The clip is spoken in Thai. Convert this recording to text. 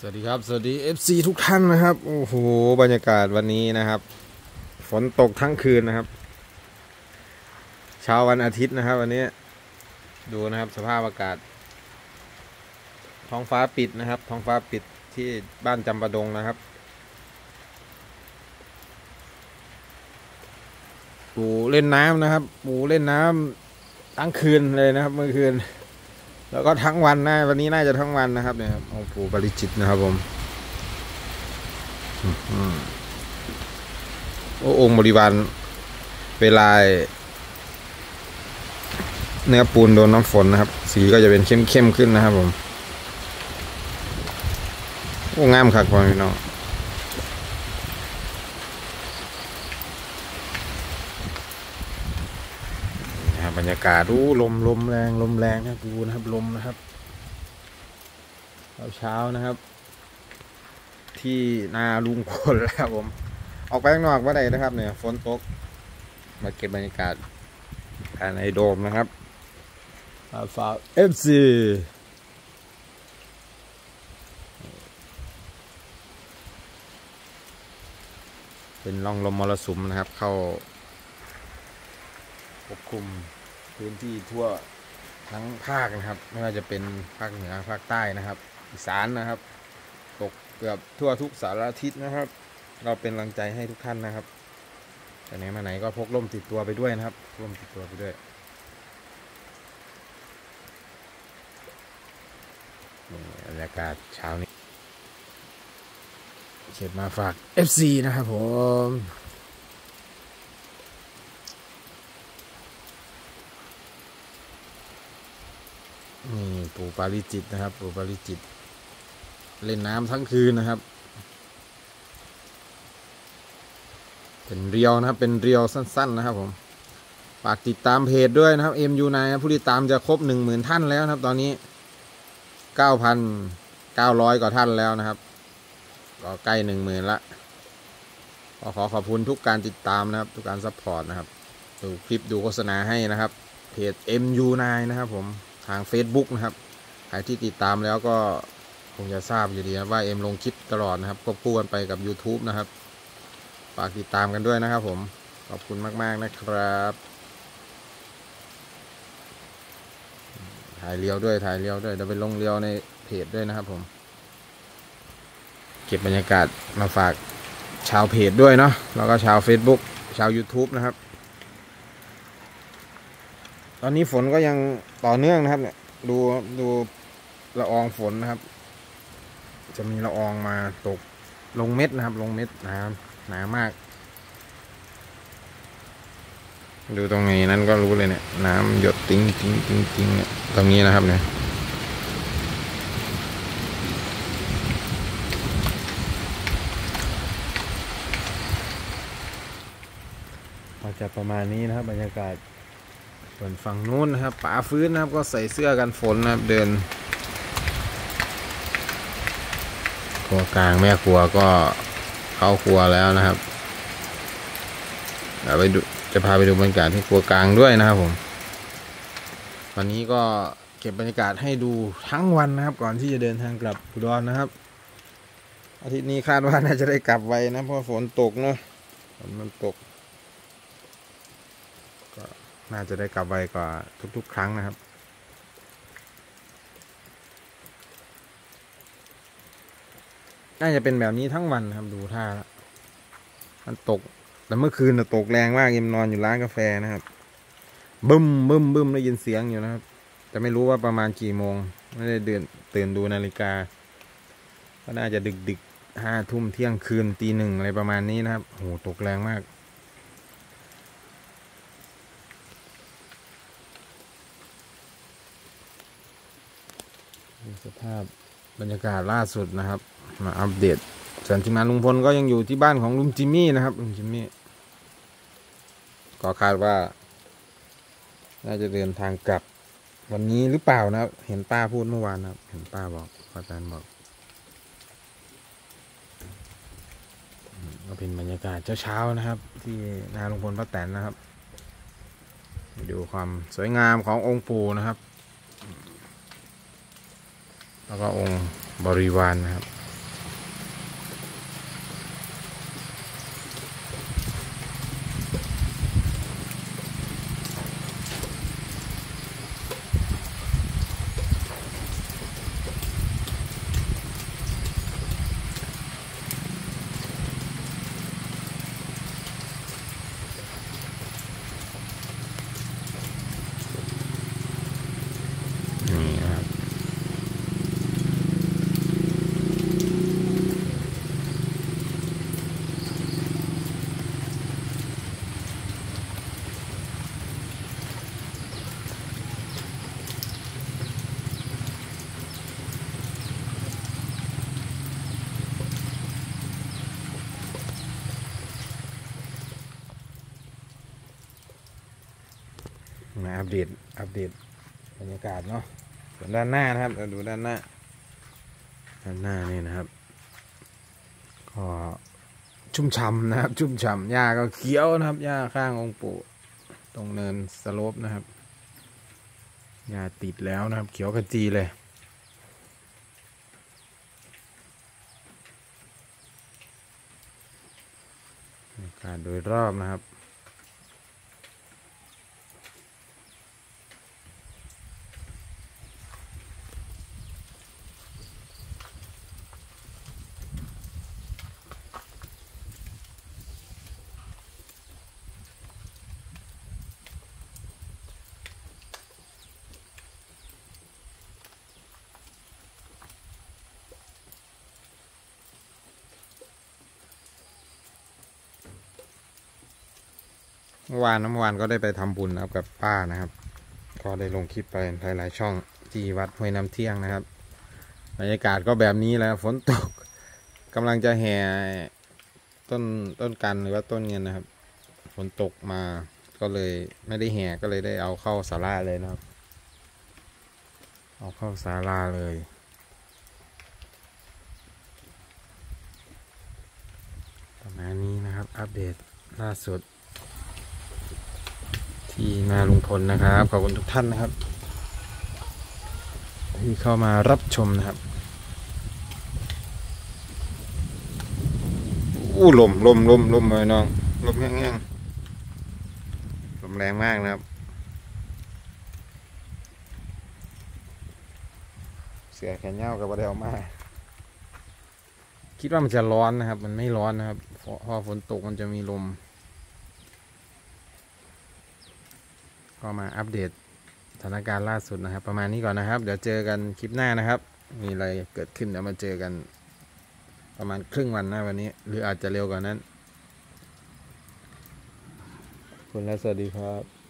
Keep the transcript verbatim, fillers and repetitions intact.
สวัสดีครับสวัสดี เอฟ ซี ทุกท่านนะครับโอ้โหบรรยากาศวันนี้นะครับฝนตกทั้งคืนนะครับเช้าวันอาทิตย์นะครับวันนี้ดูนะครับสภาพอากาศท้องฟ้าปิดนะครับท้องฟ้าปิดที่บ้านจำปาดงนะครับปูเล่นน้ำนะครับปูเล่นน้ำทั้งคืนเลยนะครับเมื่อคืนแล้วก็ทั้งวันนะวันนี้น่าจะทั้งวันนะครับเนี่ยครับโอ้ปูปริจิตนะครับผมโอ้องค์บริวารเวลาเนื้อปูนโดนน้ำฝนนะครับสีก็จะเป็นเข้มๆขึ้นนะครับผมโอ้งามคักพ่อพี่น้องบรรยากาศดูลมลมแรงลมแรงนะดูนะครับลมนะครับเช้านะครับที่นาลุงพลแล้วผมออกไปข้างนอกว่าใดนะครับเนี่ยฝนตกมาเก็บบรรยากาศภายในโดมนะครับฝาก เอฟ ซี เป็นร่องลมมรสุมนะครับเข้าปกคลุมพื้นที่ทั่วทั้งภาคนะครับไม่ว่าจะเป็นภาคเหนือภาคใต้นะครับอีสานนะครับตกเกือบทั่วทุกสารทิศนะครับเราเป็นกำลังใจให้ทุกท่านนะครับแต่ไหนมาไหนก็พกร่มติดตัวไปด้วยนะครับร่มติดตัวไปด้วยบรรยากาศเช้านี้เขียนมาฝาก เอฟ ซี นะครับผมนี่ปู่ปาริจิตนะครับปู่ปาริจิตเล่นน้ำทั้งคืนนะครับเป็นเรียวนะครับเป็นเรียวสั้นๆนะครับผมฝากติดตามเพจด้วยนะครับ เอ็ม ยู ไนน์ นะผู้ติดตามจะครบ หนึ่งหมื่น ท่านแล้วนะครับตอนนี้ เก้าพันเก้าร้อย กว่าท่านแล้วนะครับก็ใกล้ หนึ่งหมื่น ละก็ขอขอบคุณทุกการติดตามนะครับทุกการซัพพอร์ตนะครับดูคลิปดูโฆษณาให้นะครับเพจ เอ็ม ยู ไนน์ นะครับผมทาง Facebook นะครับใครที่ติดตามแล้วก็คงจะทราบอยู่ดีนะว่าเอ็มลงคลิปตลอดนะครับควบคู่กันไปกับ YouTube นะครับฝากติดตามกันด้วยนะครับผมขอบคุณมากๆนะครับถ่ายเรียวด้วยถ่ายเรียวด้วยเดี๋ยวไปลงเรียวในเพจด้วยนะครับผมเก็บบรรยากาศมาฝากชาวเพจด้วยเนาะแล้วก็ชาว Facebook ชาว YouTube นะครับตอนนี้ฝนก็ยังต่อเนื่องนะครับเนี่ยดูดูละอองฝนนะครับจะมีละอองมาตกลงเม็ดนะครับลงเม็ดหนาหนามากดูตรงนี้นั้นก็รู้เลยเนี่ยน้ำหยดติ้งติ้งติ้งติ้งเนี่ยตรงนี้นะครับเนี่ยก็จะประมาณนี้นะครับบรรยากาศส่วนฝั่งนู้นนะครับป๋าฟื้นนะครับก็ใส่เสื้อกันฝนนะครับเดินครัวกลางแม่ครัวก็เข้าครัวแล้วนะครับเดี๋ยวไปดูจะพาไปดูบรรยากาศที่ครัวกลางด้วยนะครับผมวันนี้ก็เก็บบรรยากาศให้ดูทั้งวันนะครับก่อนที่จะเดินทางกลับอุดรนะครับอาทิตย์นี้คาดว่าน่าจะได้กลับไวนะเพราะฝนตกเนาะฝนมันตกก็น่าจะได้กลับไวกว่าทุกๆครั้งนะครับน่าจะเป็นแบบนี้ทั้งวันครับดูท่าแล้วมันตกแต่เมื่อคืนตกแรงมากยิมนอนอยู่ร้านกาแฟนะครับบึ้มบึ้มบึ้มได้ยินเสียงอยู่นะครับแต่ไม่รู้ว่าประมาณกี่โมงไม่ได้เดินตื่นดูนาฬิกาก็น่าจะดึกดึกห้าทุ่มเที่ยงคืนตีหนึ่งอะไรประมาณนี้นะครับโหตกแรงมากสภาพบรรยากาศล่าสุดนะครับมาอัปเดตส่วนทีมงานลุงพลก็ยังอยู่ที่บ้านของลุงจิมมี่นะครับลุงจิมมี่ก็คาดว่าน่าจะเดินทางกลับวันนี้หรือเปล่านะครับเห็นป้าพูดเมื่อวานนะครับเห็นป้าบอกป้าแตนบอกก็เป็นบรรยากาศเช้าๆนะครับที่นาลุงพลป้าแตนนะครับดูความสวยงามขององค์ปู่นะครับแล้วก็องค์บริวารนะครับมาอัปเดตอัปเดตบรรยากาศเนาะส่วนด้านหน้านะครับเราดูด้านหน้าด้านหน้านี่นะครับก็ชุ่มฉ่ำนะครับชุ่มฉ่ำหญ้าก็เขียวนะครับหญ้าข้างองค์ปู่ตรงเนินสโลปนะครับหญ้าติดแล้วนะครับเขียวขจีเลยบรรยากาศโดยรอบนะครับเมื่อวานเมื่อวานก็ได้ไปทำบุญนะครับกับป้านะครับก็ได้ลงคลิปไปหลายๆช่องที่วัดห้วยน้ำเที่ยงนะครับบรรยากาศก็แบบนี้แล้วฝนตกกำลังจะแห่ต้นต้นกันหรือว่าต้นเงินนะครับฝนตกมาก็เลยไม่ได้แห่ก็เลยได้เอาเข้าศาลาเลยนะครับเอาเข้าศาลาเลยประมาณนี้นะครับอัปเดตล่าสุดที่นาลุงพลนะครับขอบคุณทุกท่านนะครับที่เข้ามารับชมนะครับอู้ลมลมลมลมเลยน้องลมแห้งๆลมแรงมากนะครับเสือแขนยาวกับประเดี๋ยวมาคิดว่ามันจะร้อนนะครับมันไม่ร้อนนะครับพอฝนตกมันจะมีลมก็มาอัปเดตสถานการณ์ล่าสุดนะครับประมาณนี้ก่อนนะครับเดี๋ยวเจอกันคลิปหน้านะครับมีอะไรเกิดขึ้นเดี๋ยวมาเจอกันประมาณครึ่งวันนะวันนี้หรืออาจจะเร็วกว่านั้นขอบคุณและสวัสดีครับ